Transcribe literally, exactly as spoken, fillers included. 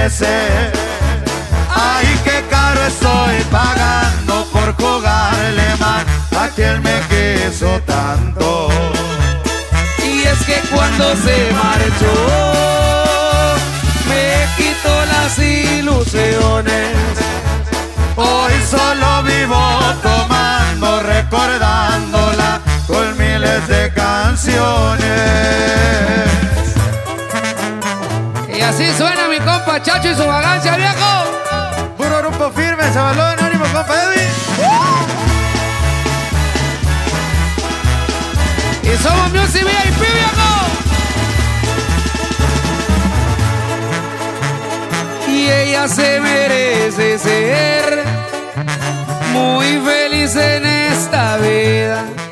merece. Ay, qué caro estoy pagando por jugarle mal a quien me quiso tanto. Y es que cuando se marchó me quitó las ilusiones. Hoy solo vivo tomando, recordándola con miles de canciones. Y así suena mi compa Chacho y su vagancia, viejo. Puro grupo firme, Zabalón, ánimo, compa Edwin. Y somos Music V I P, viejo. Y ella se merece ser muy feliz en esta vida.